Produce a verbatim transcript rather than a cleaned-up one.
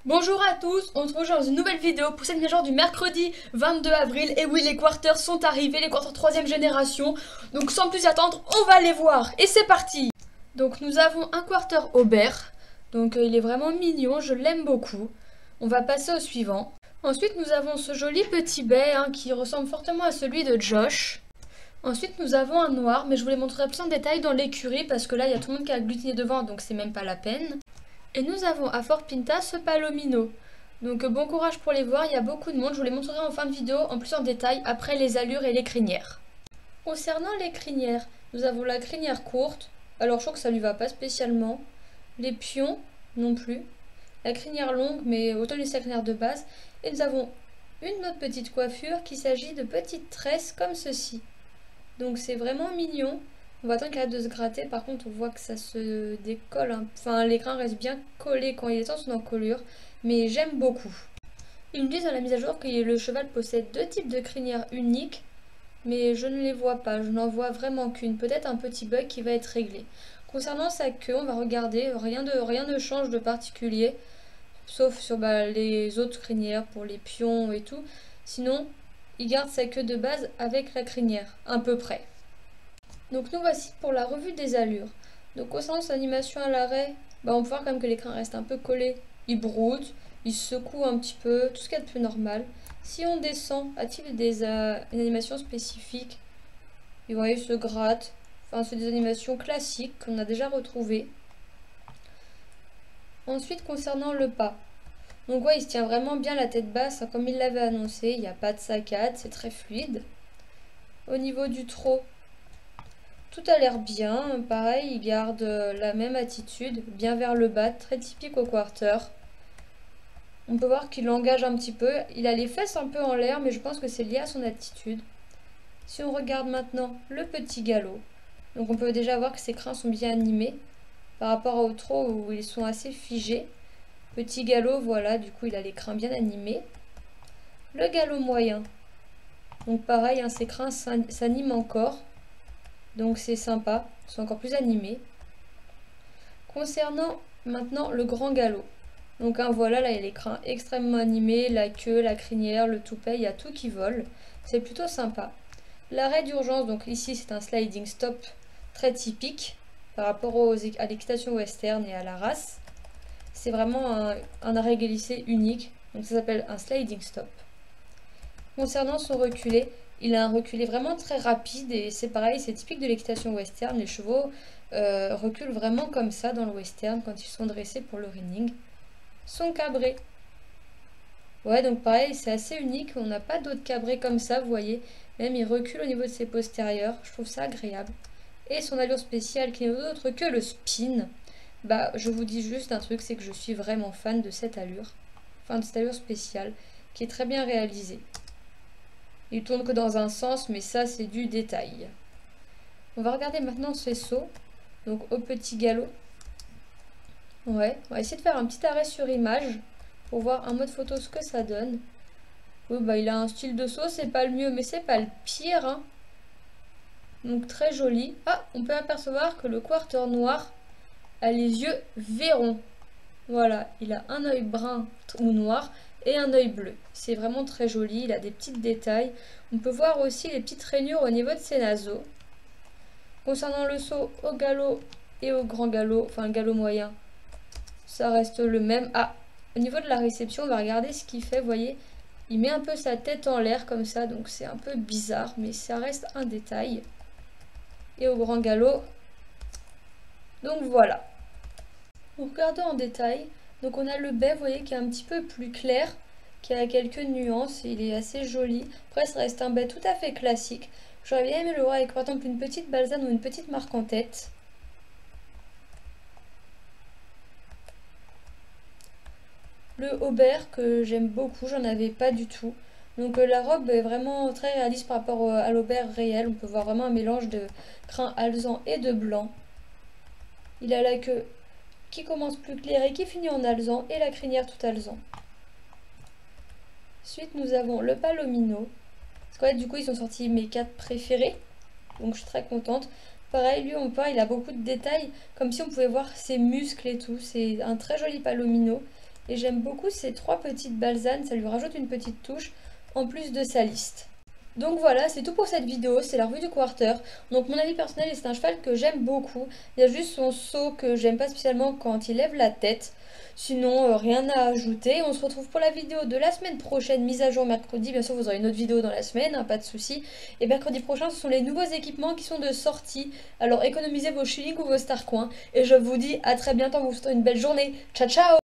Bonjour à tous, on se retrouve dans une nouvelle vidéo pour cette mise à jour du mercredi vingt-deux avril. Et oui, les quarters sont arrivés, les quarters troisième génération. Donc sans plus attendre, on va les voir. Et c'est parti. Donc nous avons un quarter Aubert. Donc euh, il est vraiment mignon, je l'aime beaucoup. On va passer au suivant. Ensuite nous avons ce joli petit bai hein, qui ressemble fortement à celui de Josh. Ensuite nous avons un noir, mais je vous les montrerai plus en détail dans l'écurie parce que là il y a tout le monde qui a agglutiné devant, donc c'est même pas la peine. Et nous avons à Fort Pinta ce palomino. Donc bon courage pour les voir, il y a beaucoup de monde, je vous les montrerai en fin de vidéo en plus en détail après les allures et les crinières. Concernant les crinières, nous avons la crinière courte, alors je trouve que ça lui va pas spécialement. Les pions non plus. La crinière longue mais autant laisser la crinière de base. Et nous avons une autre petite coiffure qui s'agit de petites tresses comme ceci. Donc c'est vraiment mignon. On va attendre qu'elle arrête de se gratter, par contre on voit que ça se décolle, hein. Enfin l'écran reste bien collé quand il est en son encolure, mais j'aime beaucoup. Ils me disent à la mise à jour que le cheval possède deux types de crinières uniques, mais je ne les vois pas, je n'en vois vraiment qu'une, peut-être un petit bug qui va être réglé. Concernant sa queue, on va regarder, rien, de, rien ne change de particulier, sauf sur bah, les autres crinières pour les pions et tout, sinon il garde sa queue de base avec la crinière, à peu près. Donc nous voici pour la revue des allures. Donc concernant son animation à l'arrêt, bah on peut voir quand même que l'écran reste un peu collé. Il broude, il secoue un petit peu, tout ce qu'il y a de plus normal. Si on descend, a-t-il des euh, une animation spécifique? Et vous voyez, il se gratte. Enfin, c'est des animations classiques qu'on a déjà retrouvées. Ensuite, concernant le pas. Donc ouais, il se tient vraiment bien la tête basse, hein, comme il l'avait annoncé. Il n'y a pas de saccade, c'est très fluide. Au niveau du trot, tout a l'air bien, pareil, il garde la même attitude, bien vers le bas, très typique au quarter. On peut voir qu'il engage un petit peu, il a les fesses un peu en l'air, mais je pense que c'est lié à son attitude. Si on regarde maintenant le petit galop, donc on peut déjà voir que ses crins sont bien animés, par rapport au trot où ils sont assez figés. Petit galop, voilà, du coup il a les crins bien animés. Le galop moyen, donc pareil, hein, ses crins s'animent encore. Donc c'est sympa, ils sont encore plus animés. Concernant maintenant le grand galop. Donc hein, voilà, là il y a les crins extrêmement animés, la queue, la crinière, le toupet, il y a tout qui vole. C'est plutôt sympa. L'arrêt d'urgence, donc ici c'est un sliding stop très typique par rapport aux, à l'équitation western et à la race. C'est vraiment un, un arrêt glissé unique, donc ça s'appelle un sliding stop. Concernant son reculé, il a un reculé vraiment très rapide et c'est pareil, c'est typique de l'équitation western. Les chevaux euh, reculent vraiment comme ça dans le western quand ils sont dressés pour le reining. Son cabré. Ouais, donc pareil, c'est assez unique. On n'a pas d'autres cabrés comme ça, vous voyez. Même il recule au niveau de ses postérieurs. Je trouve ça agréable. Et son allure spéciale qui n'est autre que le spin. Bah, je vous dis juste un truc, c'est que je suis vraiment fan de cette allure. Enfin, de cette allure spéciale qui est très bien réalisée. Il tourne que dans un sens, mais ça c'est du détail. On va regarder maintenant ce saut. Donc au petit galop. Ouais, on va essayer de faire un petit arrêt sur image pour voir en mode photo ce que ça donne. Oui, bah il a un style de saut, c'est pas le mieux, mais c'est pas le pire. Hein. Donc très joli. Ah, on peut apercevoir que le quarter noir a les yeux verrons. Voilà, il a un œil brun ou noir et un œil bleu. C'est vraiment très joli, il a des petits détails. On peut voir aussi les petites rainures au niveau de ses naseaux. Concernant le saut au galop et au grand galop, enfin le galop moyen, ça reste le même. Ah, au niveau de la réception, on va regarder ce qu'il fait, vous voyez. Il met un peu sa tête en l'air comme ça, donc c'est un peu bizarre, mais ça reste un détail. Et au grand galop, donc voilà. Regardons en détail. Donc on a le bai, vous voyez, qui est un petit peu plus clair, qui a quelques nuances, il est assez joli. Après ça reste un bai tout à fait classique. J'aurais bien aimé le voir avec par exemple une petite balzane ou une petite marque en tête. Le Aubert que j'aime beaucoup, j'en avais pas du tout. Donc euh, la robe est vraiment très réaliste par rapport au, à l'Aubert réel. On peut voir vraiment un mélange de crin alezan et de blanc. Il a la queue qui commence plus clair et qui finit en alezan et la crinière tout alezan. Ensuite nous avons le palomino. Parce qu'en fait du coup ils sont sortis mes quatre préférés. Donc je suis très contente. Pareil, lui on voit il a beaucoup de détails. Comme si on pouvait voir ses muscles et tout. C'est un très joli palomino. Et j'aime beaucoup ces trois petites balsanes, ça lui rajoute une petite touche en plus de sa liste. Donc voilà, c'est tout pour cette vidéo, c'est la revue du Quarter. Donc mon avis personnel, c'est un cheval que j'aime beaucoup. Il y a juste son saut que j'aime pas spécialement quand il lève la tête. Sinon, euh, rien à ajouter. On se retrouve pour la vidéo de la semaine prochaine, mise à jour mercredi. Bien sûr, vous aurez une autre vidéo dans la semaine, hein, pas de souci. Et mercredi prochain, ce sont les nouveaux équipements qui sont de sortie. Alors économisez vos shillings ou vos star coins. Et je vous dis à très bientôt, vous souhaite une belle journée. Ciao ciao!